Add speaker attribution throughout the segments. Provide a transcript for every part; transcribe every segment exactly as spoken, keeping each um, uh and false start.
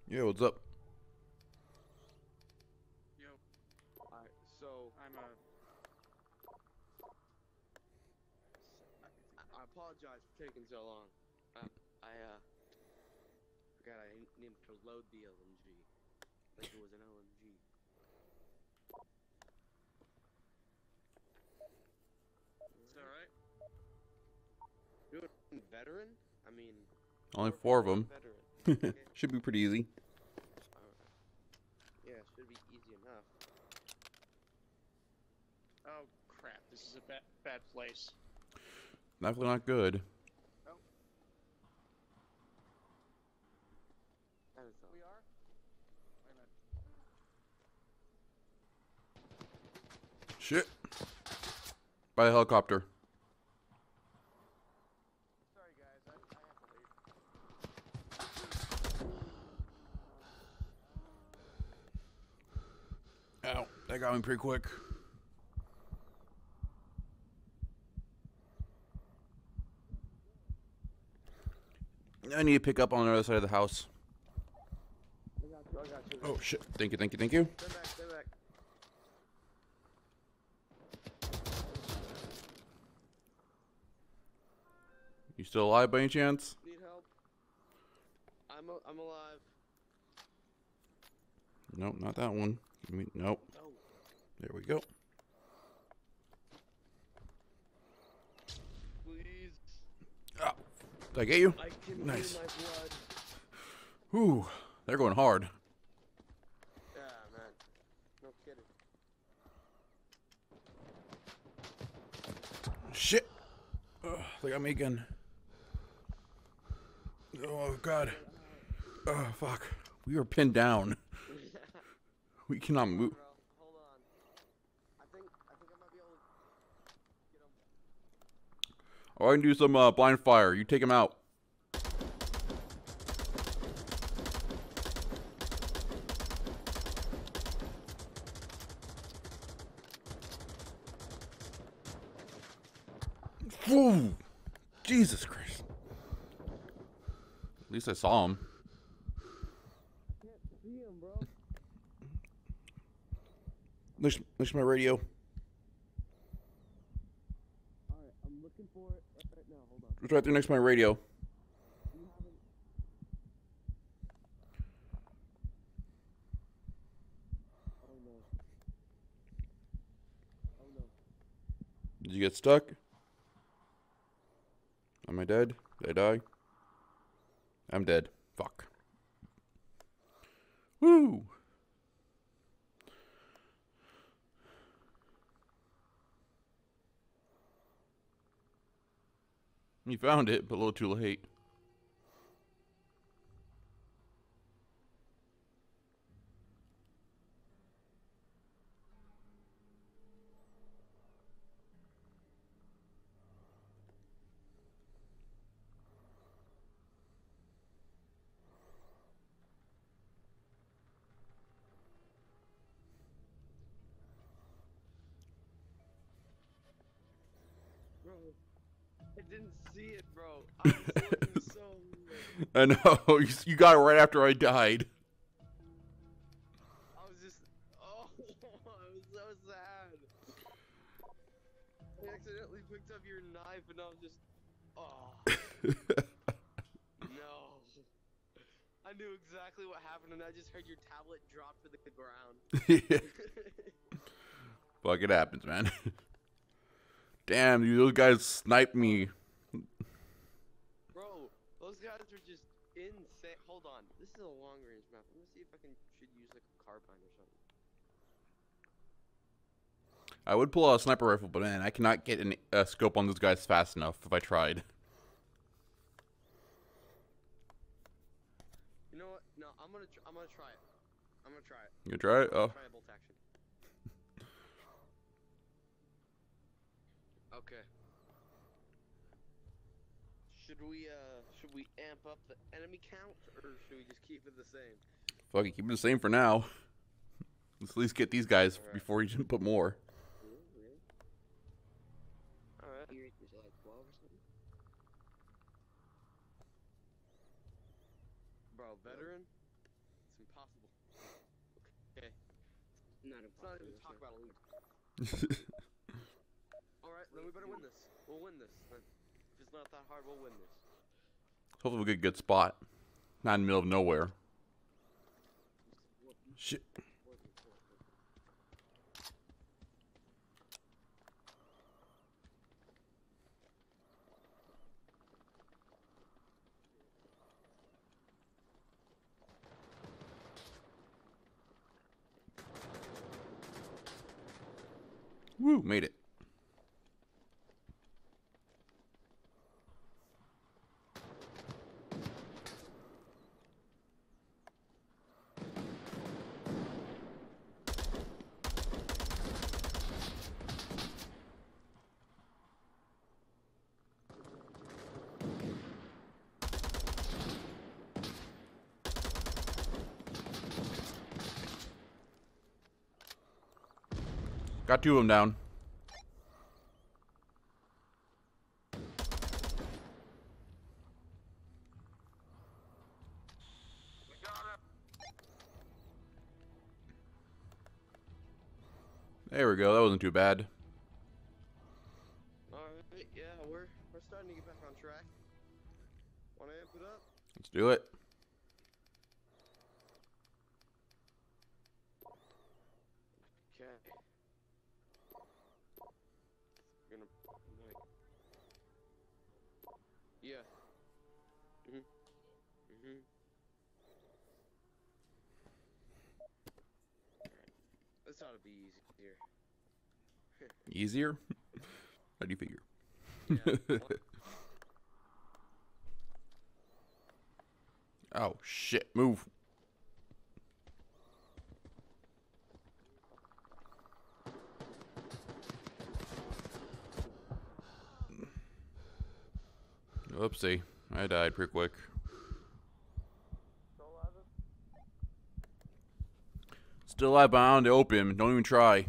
Speaker 1: Yeah, what's up?
Speaker 2: Yo,
Speaker 3: Alright, so
Speaker 2: I'm a.
Speaker 3: I, I apologize for taking so long. Um, I uh forgot I needed to load the L M G. Like it was an L M G.
Speaker 2: Is that right?
Speaker 3: You're a veteran? I mean,
Speaker 1: Only
Speaker 3: four
Speaker 1: four of
Speaker 3: people are
Speaker 1: them.
Speaker 3: veteran. Okay.
Speaker 1: Should be pretty easy.
Speaker 3: Alright. Yeah, should be easy enough.
Speaker 2: Oh crap! This is a bad bad place.
Speaker 1: Definitely not good.
Speaker 3: Oh. That is all.
Speaker 2: We are. Wait a minute.
Speaker 1: Shit. By the helicopter.
Speaker 2: Sorry guys, I, I have to leave.
Speaker 1: Ow. That got me pretty quick. I need to pick up on the other side of the house.
Speaker 3: I got you, I got you.
Speaker 1: Oh shit. Thank you, thank you, thank you.
Speaker 3: Stay back, stay back.
Speaker 1: You still alive by any chance?
Speaker 3: Need help? I'm a, I'm alive.
Speaker 1: Nope, not that one. Give me, nope.
Speaker 3: Oh.
Speaker 1: There we go.
Speaker 3: Please.
Speaker 1: Ah, did I get you?
Speaker 3: I can
Speaker 1: Nice.
Speaker 3: feel my blood.
Speaker 1: Whew. They're going hard.
Speaker 3: Yeah, man. No kidding.
Speaker 1: Shit. Ugh, they got me again. Oh god. Oh fuck. We were pinned down. We cannot move.
Speaker 3: Bro, hold on. I think I think I might be able to get him.
Speaker 1: Oh, I can do some uh, blind fire. You take him out. Whew. Jesus Christ. At least I saw him.
Speaker 3: I can't see him, bro.
Speaker 1: Next, next to my radio.
Speaker 3: Alright, I'm looking for it right now. Hold on.
Speaker 1: It's right there next to my radio.
Speaker 3: You haven't. Oh no. Oh no.
Speaker 1: Did you get stuck? Am I dead? Did I die? I'm dead. Fuck. Woo! You found it, but a little too late.
Speaker 3: Bro. I didn't see it, bro. I was looking so late.
Speaker 1: I know. You you got it right after I died.
Speaker 3: I was just. Oh, I was so sad. I accidentally picked up your knife and I was just. Oh. No. I knew exactly what happened and I just heard your tablet drop to the ground.
Speaker 1: Fuck, it happens, man. Damn, dude, those guys sniped me.
Speaker 3: Bro, those guys are just insane. Hold on. This is a long range map. Let me see if I can should use like a carbine or something.
Speaker 1: I would pull out a sniper rifle, but man, I cannot get a uh, scope on those guys fast enough if I tried.
Speaker 3: You know what? No, I'm gonna tr I'm gonna try it. I'm gonna try it.
Speaker 1: You try it? Oh.
Speaker 3: Try a bolt action. Okay. Should we uh should we amp up the enemy count or should we just keep it the same?
Speaker 1: Fuck it, keep it the same for now. Let's at least get these guys
Speaker 3: Alright.
Speaker 1: before you put more.
Speaker 3: Alright. Is it like twelve or something? Bro, veteran? impossible. Okay.
Speaker 4: Not
Speaker 3: Let's not
Speaker 4: impossible.
Speaker 3: even talk about a lose.
Speaker 1: Hopefully
Speaker 3: Alright, then we better win this. We'll win this. If it's not that hard, we'll win this.
Speaker 1: we get a good spot. Not in the middle of nowhere. Shit. Woo, made it. Got two of them down. There we go. That wasn't too bad.
Speaker 3: Alright, yeah, we're we're starting to get back on track. Wanna amp it up?
Speaker 1: Let's do it.
Speaker 3: Okay. We're gonna like yeah. Mhm. Mhm. This ought to be easier.
Speaker 1: Easier? How do you figure?
Speaker 3: Yeah.
Speaker 1: Oh, shit. Move. Oopsie. I died pretty quick. Still alive, bound to open. Don't even try.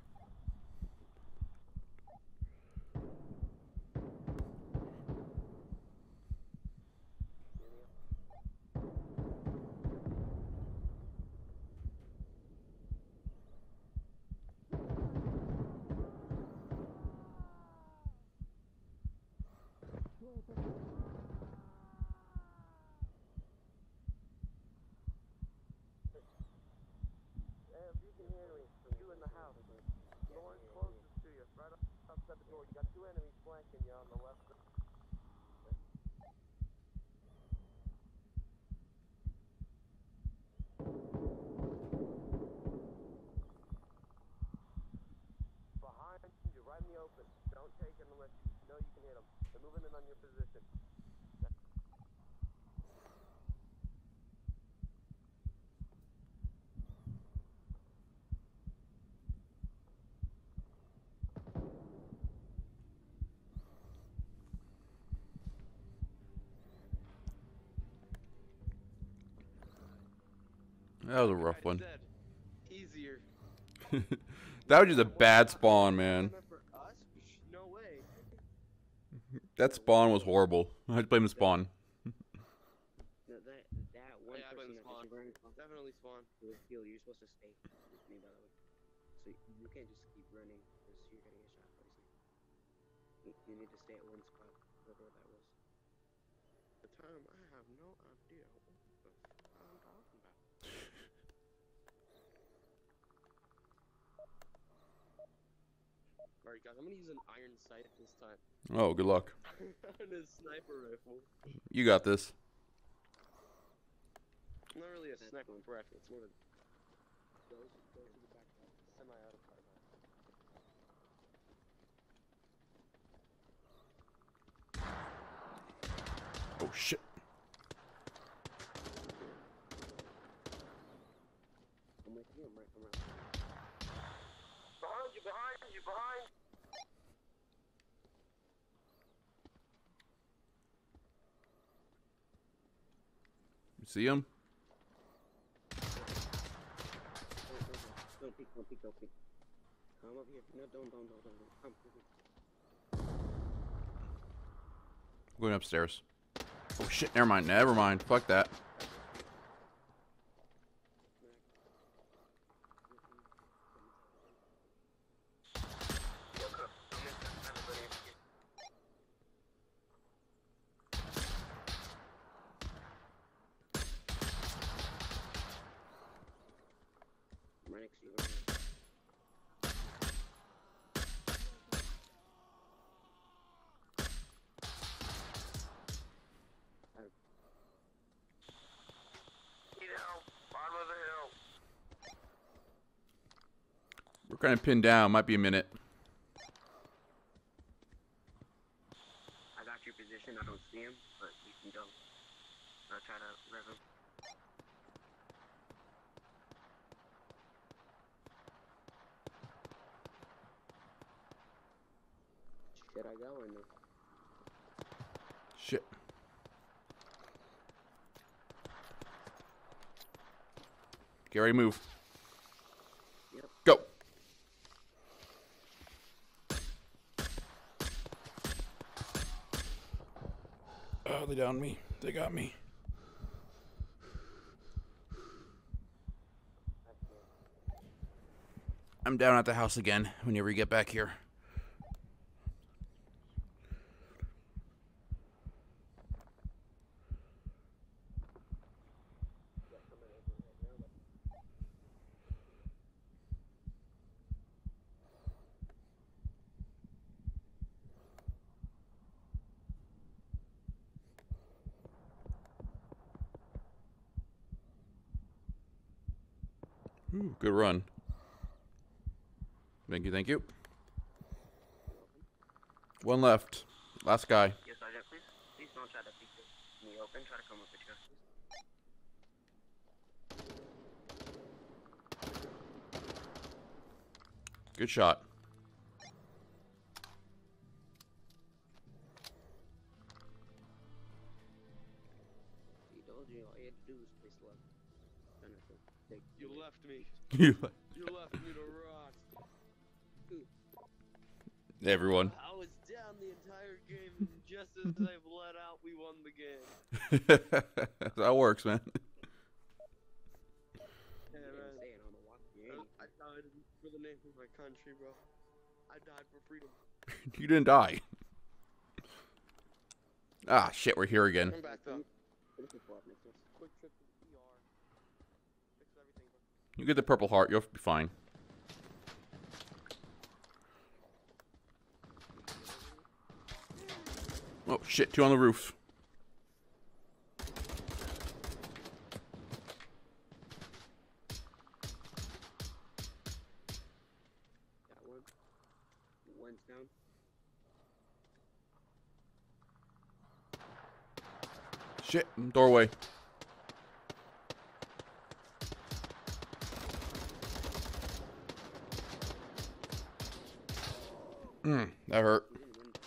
Speaker 1: That was a rough one.
Speaker 3: Said, easier.
Speaker 1: That was just a bad spawn, man.
Speaker 3: For us? No way.
Speaker 1: That spawn was horrible. I had to blame the spawn.
Speaker 4: No, that that one
Speaker 3: Yeah, I blame
Speaker 4: person
Speaker 3: the
Speaker 4: that
Speaker 3: spawn.
Speaker 4: you run
Speaker 3: Definitely spawn.
Speaker 4: with heal, you're supposed to stay with me, by the way. So you can't just keep running because you're gonna get shot, obviously. You, you need to stay at one spot, whatever that was.
Speaker 3: The time I have no idea what the fuck I'm talking about. Alright guys, I'm gonna use an iron sight this time.
Speaker 1: Oh, good luck.
Speaker 3: And a sniper rifle.
Speaker 1: You got this.
Speaker 3: Not really a sniper rifle, it's more of a goes goes to the backpack. Semi-auto carbine.
Speaker 1: Oh, shit.
Speaker 4: I'm with you, I'm right, I'm right.
Speaker 3: Behind you, behind you, behind!
Speaker 1: You see him?
Speaker 4: Don't peek, don't peek, don't peek. Come over here. No, don't, don't, don't, don't. don't. Come, come, come.
Speaker 1: I'm going upstairs. Oh, shit. Never mind. Never mind. Fuck that. We're kind of pinned down. Might be a minute.
Speaker 4: I got your position. I don't see him, but we can go. I'll try to rev him. Should I go or no?
Speaker 1: Shit. Get ready to move.
Speaker 4: Yep.
Speaker 1: Go. Oh, they downed me. They got me. I'm down at the house again whenever you get back here. Ooh, good run. Thank you, thank you. One left. Last guy.
Speaker 4: Yes, Sergeant, please. Please don't try to beat me open. Try to come up with your please.
Speaker 1: Good shot.
Speaker 4: He told you all you had to do was place left. Try not to take
Speaker 3: You left me.
Speaker 1: You,
Speaker 3: You left me to rot.
Speaker 1: everyone.
Speaker 3: I was down the entire game, and just as they've let out, we won the game.
Speaker 1: That works, man.
Speaker 3: Yeah,
Speaker 4: Didn't
Speaker 3: man.
Speaker 4: say it on the walk game.
Speaker 3: I, I died for the name of my country, bro. I died for freedom.
Speaker 1: You didn't die. Ah, shit, we're here again.
Speaker 3: Come back, though.
Speaker 4: Finish the co-op next to us.
Speaker 3: Quick trip to the E R. Fix everything, bro.
Speaker 1: You get the purple heart, you'll be fine. Oh, shit, two on the roof.
Speaker 4: Got one. One's down.
Speaker 1: Shit, doorway. Mm, that hurt.
Speaker 4: You didn't win.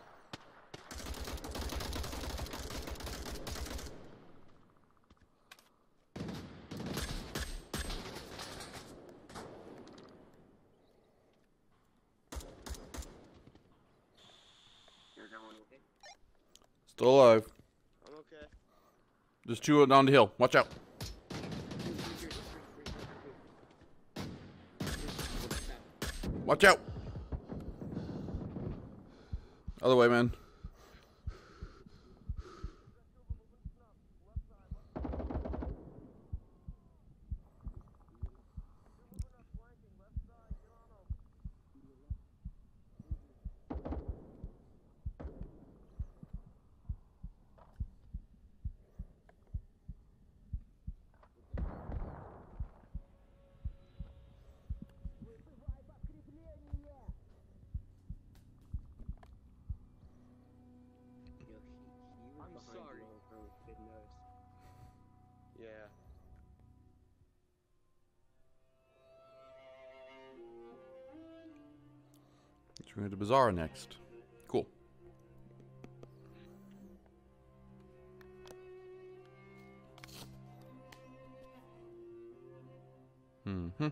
Speaker 4: Is that one okay?
Speaker 1: Still alive.
Speaker 3: I'm okay.
Speaker 1: There's two down the hill. Watch out. Watch out. Other way, man.
Speaker 4: Yo, he, he was
Speaker 3: I'm
Speaker 4: behind
Speaker 3: sorry.
Speaker 4: you all the time. Didn't notice.
Speaker 3: Yeah.
Speaker 1: We're going to the bazaar next. Cool. Mm-hmm.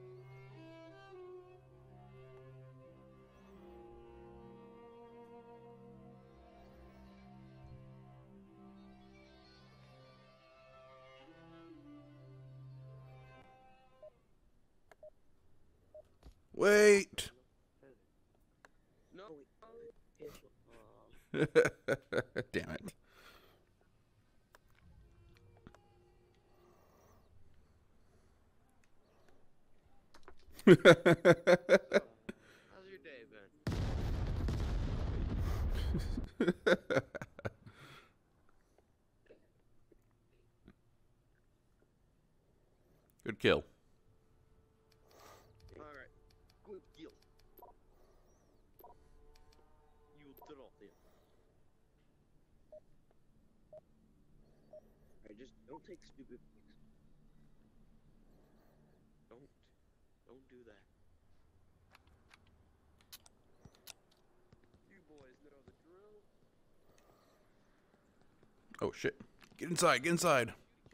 Speaker 1: Wait.
Speaker 3: No.
Speaker 1: Damn it.
Speaker 3: How's your day been?
Speaker 1: Good kill.
Speaker 3: All right. Don't take stupid pics. Don't. Don't do that. You boys know the drill.
Speaker 1: Oh shit. Get inside, get inside.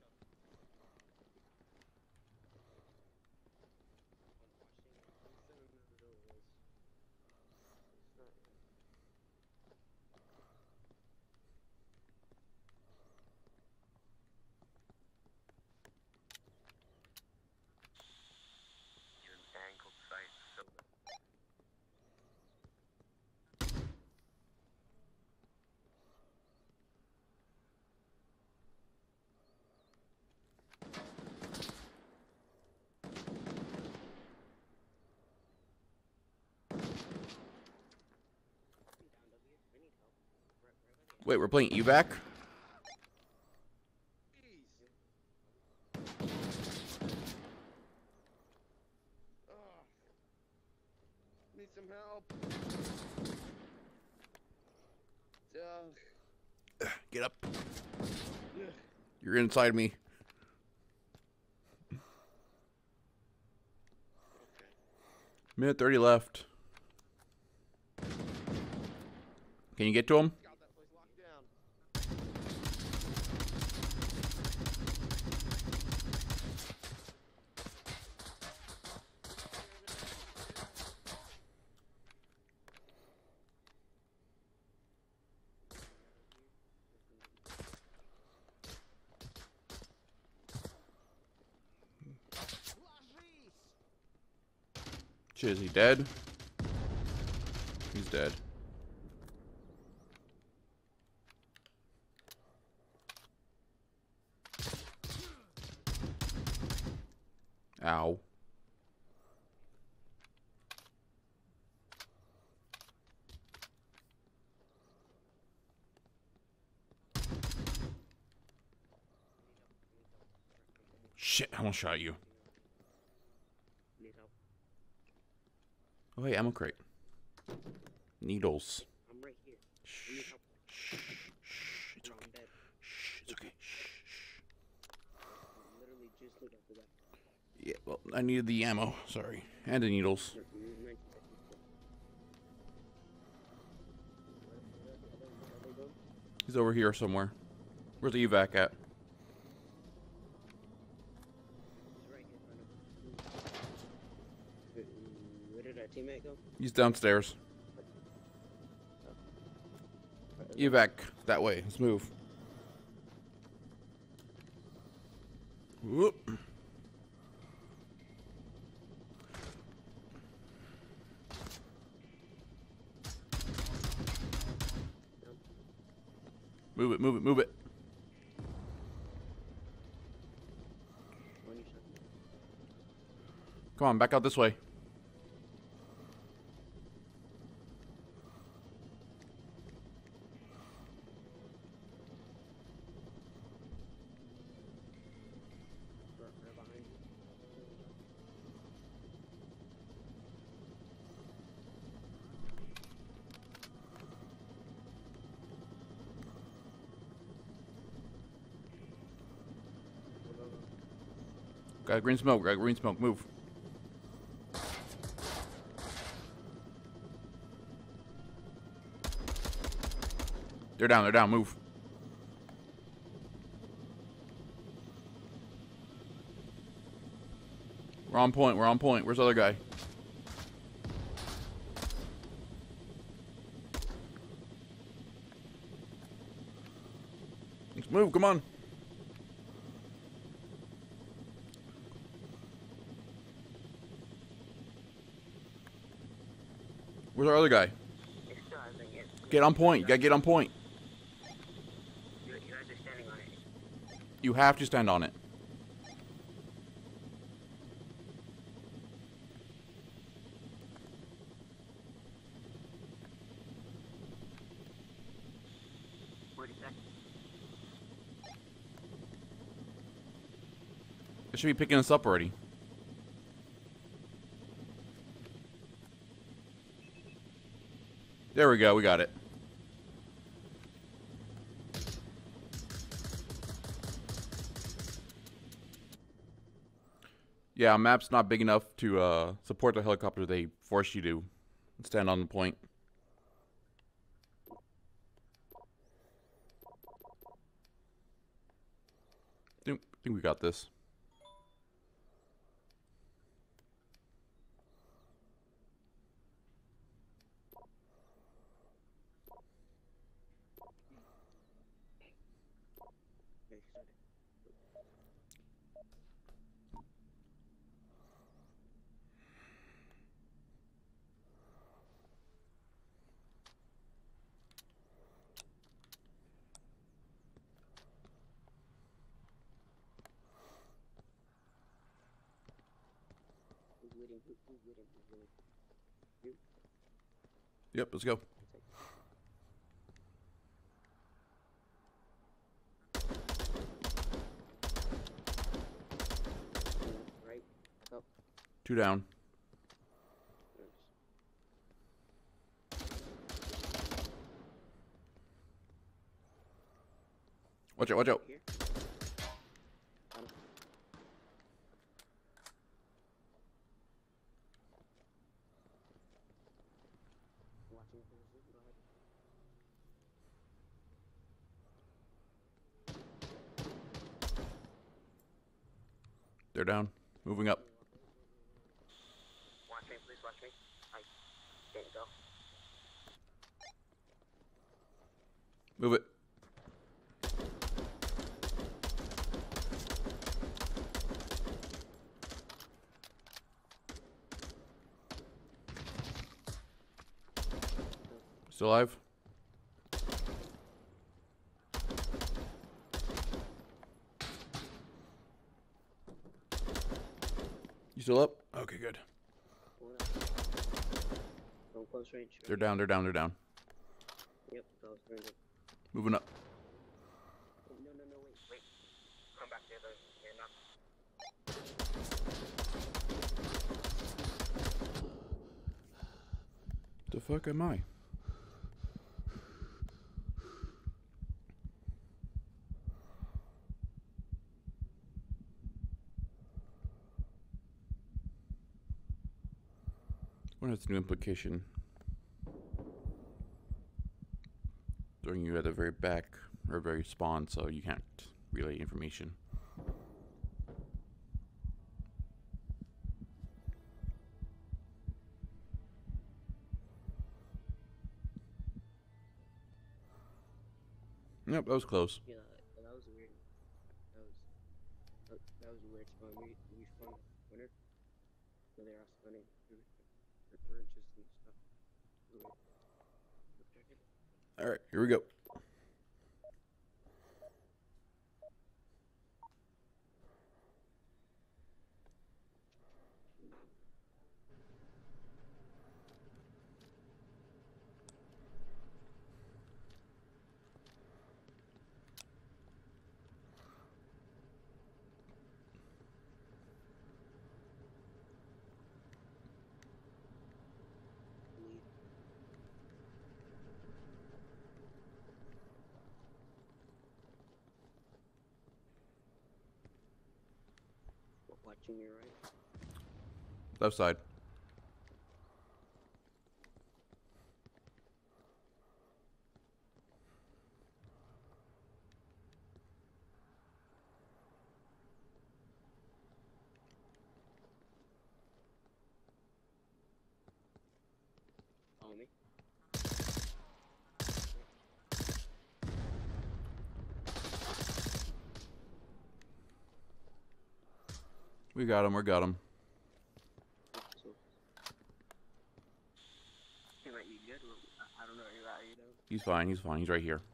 Speaker 1: Wait, we're playing evac?
Speaker 3: Oh. Need some help. Uh,
Speaker 1: Get up.
Speaker 3: yeah.
Speaker 1: You're inside me.
Speaker 3: Okay.
Speaker 1: Minute thirty left. Can you get to him?
Speaker 3: Got that place locked down.
Speaker 1: Shit, is he dead? He's dead. Ow. Shit, I almost shot you.
Speaker 3: Need help.
Speaker 1: Oh, hey, ammo crate. Needles.
Speaker 3: I'm right here. I
Speaker 1: Shh.
Speaker 3: need help.
Speaker 1: Shh. Shh. It's
Speaker 3: No,
Speaker 1: okay.
Speaker 3: I'm dead.
Speaker 1: Shh. It's okay. Shh. Shh.
Speaker 3: I literally just looked after that.
Speaker 1: Yeah, well, I needed the ammo. Sorry. And the needles.
Speaker 3: Where- where- where- where they go?
Speaker 1: He's over here somewhere. Where's the evac at?
Speaker 3: He's right here in front of us. Where, where did our teammate go?
Speaker 1: He's downstairs. Evac, that way. Let's move. Whoop. Move it, move it, move it.
Speaker 3: When you shot me.
Speaker 1: Come on, back out this way.
Speaker 3: Right, right behind you. Go, go, go.
Speaker 1: Got green smoke, got green smoke, move. They're down, they're down, move. We're on point, we're on point. Where's the other guy? Let's move, come on. Where's our other guy?
Speaker 3: It's still, I think it's-
Speaker 1: Get on point, you gotta get on point.
Speaker 3: You, you guys are standing on it.
Speaker 1: You have to stand on it.
Speaker 3: forty seconds.
Speaker 1: It should be picking us up already. There we go, we got it. Yeah, map's not big enough to uh, support the helicopter. They force you to stand on the point. I think, I think we got this.
Speaker 4: Okay, started. Who's leading? Who, who's leading? Who's leading? You?
Speaker 1: Yep, let's go.
Speaker 4: It's like, left, right, up.
Speaker 1: Two down.
Speaker 4: Nice.
Speaker 1: Watch out, watch out.
Speaker 4: Here. Got him. Watching for the zoom. Go ahead.
Speaker 1: They're down. Moving up.
Speaker 4: Watch me, please watch me. I can't go.
Speaker 1: Move it. Still alive? You still up? Okay, good.
Speaker 4: Pull it up. Go close range.
Speaker 1: They're down, they're down, they're down.
Speaker 4: Yep, close range.
Speaker 1: Moving up.
Speaker 4: Oh, no, no, no, wait, wait. Come back the other way now.
Speaker 1: The fuck am I? What is the new implication? Throwing you at the very back or very spawn, so you can't relay information. Yep, that was close.
Speaker 4: Yeah, that was weird. That was that, that was a weird spawn. We we spawned winner. So they're all spawning through the branches and stuff. Weird.
Speaker 1: All right, here we go.
Speaker 4: Lead. Watching your right.
Speaker 1: Left side.
Speaker 4: Follow me.
Speaker 1: We got him, we got him.
Speaker 4: So. Hey, mate, you good? I, I don't know where you're at, you know?
Speaker 1: He's fine, he's fine, he's right here.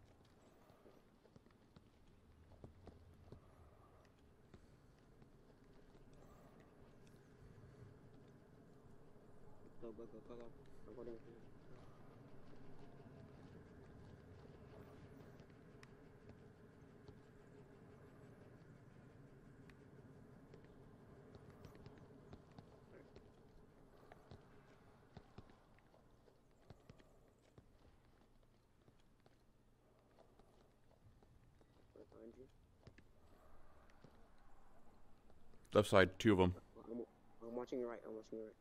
Speaker 4: Go, go, go, go, go. I'm holding it. Right behind you.
Speaker 1: Left side, two of them.
Speaker 4: watching your right. I'm watching your right.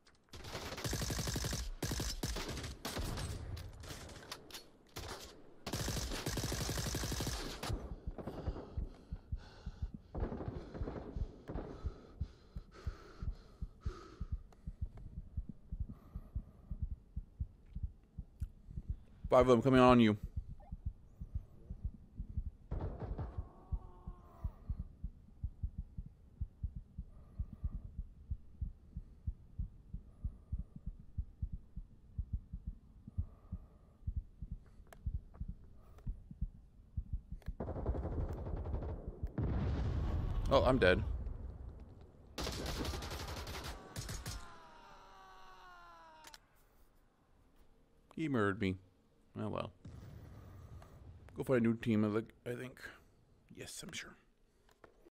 Speaker 1: Five of them coming on you. Oh, I'm dead. He murdered me. Oh well. Go find a new team, I think. Yes, I'm sure.